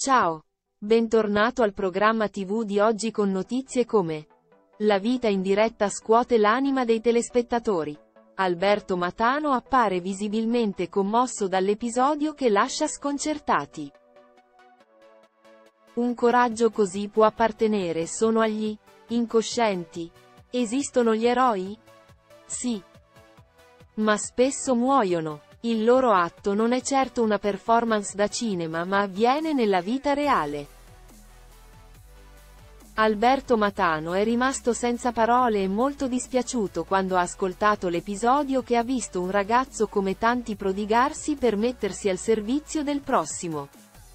Ciao! Bentornato al programma TV di oggi con notizie come: la vita in diretta scuote l'anima dei telespettatori. Alberto Matano appare visibilmente commosso dall'episodio che lascia sconcertati. Un coraggio così può appartenere solo agli incoscienti. Esistono gli eroi? Sì. Ma spesso muoiono. Il loro atto non è certo una performance da cinema, ma avviene nella vita reale. Alberto Matano è rimasto senza parole e molto dispiaciuto quando ha ascoltato l'episodio che ha visto un ragazzo come tanti prodigarsi per mettersi al servizio del prossimo.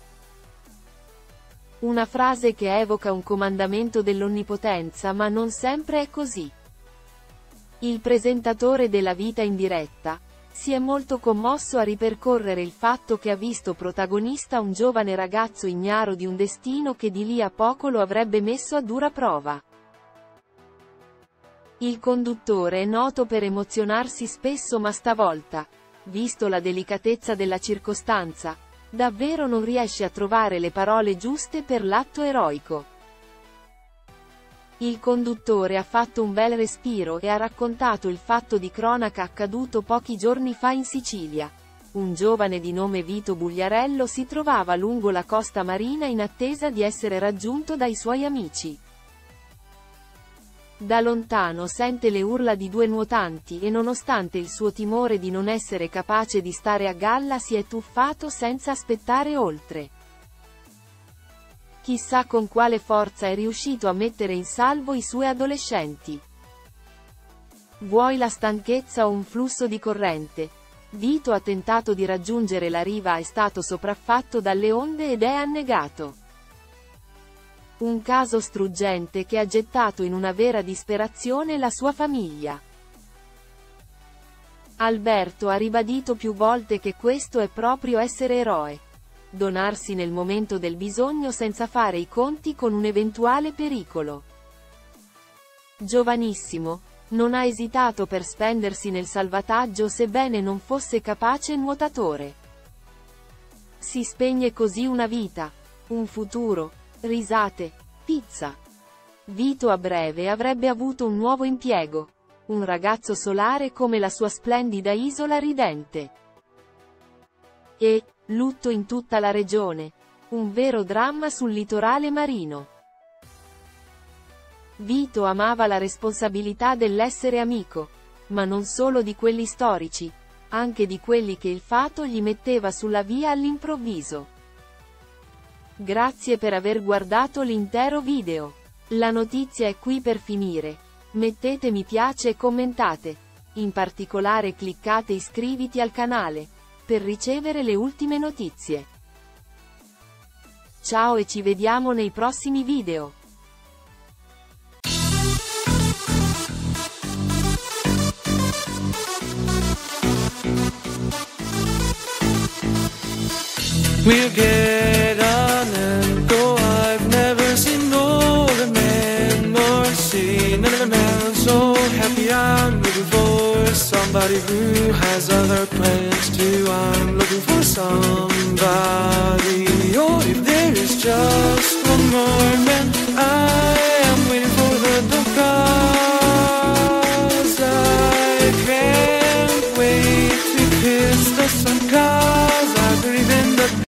Una frase che evoca un comandamento dell'onnipotenza, ma non sempre è così. Il presentatore della vita in diretta si è molto commosso a ripercorrere il fatto che ha visto protagonista un giovane ragazzo ignaro di un destino che di lì a poco lo avrebbe messo a dura prova. Il conduttore è noto per emozionarsi spesso, ma stavolta, visto la delicatezza della circostanza, davvero non riesce a trovare le parole giuste per l'atto eroico. Il conduttore ha fatto un bel respiro e ha raccontato il fatto di cronaca accaduto pochi giorni fa in Sicilia. Un giovane di nome Vito Bugliarello si trovava lungo la costa marina in attesa di essere raggiunto dai suoi amici. Da lontano sente le urla di due nuotanti e, nonostante il suo timore di non essere capace di stare a galla, si è tuffato senza aspettare oltre. Chissà con quale forza è riuscito a mettere in salvo i suoi adolescenti. Vuoi la stanchezza o un flusso di corrente? Vito ha tentato di raggiungere la riva, è stato sopraffatto dalle onde ed è annegato. Un caso struggente che ha gettato in una vera disperazione la sua famiglia. Alberto ha ribadito più volte che questo è proprio essere eroe. Donarsi nel momento del bisogno senza fare i conti con un eventuale pericolo. Giovanissimo, non ha esitato per spendersi nel salvataggio sebbene non fosse capace nuotatore. Si spegne così una vita, un futuro, risate, pizza. Vito a breve avrebbe avuto un nuovo impiego. Un ragazzo solare come la sua splendida isola ridente. E lutto in tutta la regione. Un vero dramma sul litorale marino. Vito amava la responsabilità dell'essere amico, ma non solo di quelli storici, anche di quelli che il fato gli metteva sulla via all'improvviso. Grazie per aver guardato l'intero video. La notizia è qui per finire. Mettete mi piace e commentate. In particolare cliccate iscriviti al canale per ricevere le ultime notizie. Ciao e ci vediamo nei prossimi video. We'll get on and go. I've never seen more a man, nor seen another man so happy. I'm looking for somebody who has other plans too. I'm looking for somebody. Oh, if there is just one more man, I am waiting for the door, 'cause I can't